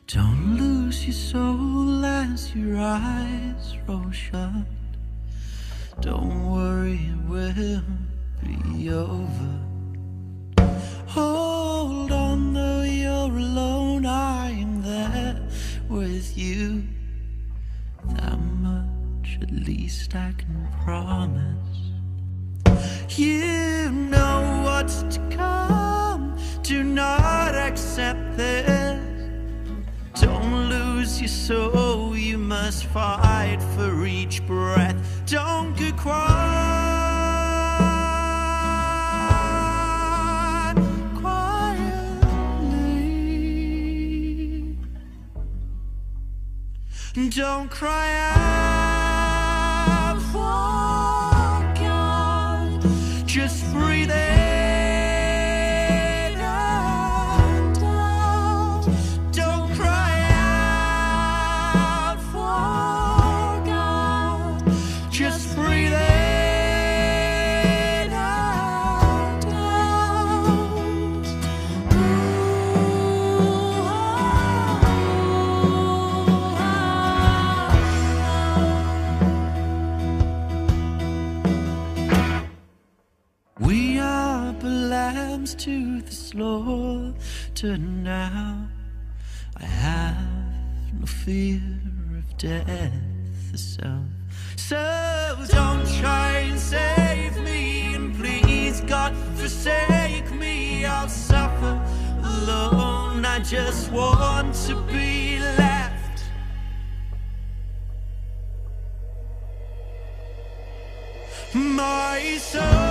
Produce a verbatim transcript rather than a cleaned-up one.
Don't lose your soul as your eyes roll shut. Don't worry, it will be over. Hold on, though you're alone, I am there with you. That much at least I can promise. You know what's to come. Do not accept this. Don't lose your soul, you must fight for each breath. Don't get quiet, quietly. Don't cry out for God. Just breathe in. We are but lambs to the slaughter now. I have no fear of death itself. So don't try and save me, and please God forsake me. I'll suffer alone, I just want to be left. My soul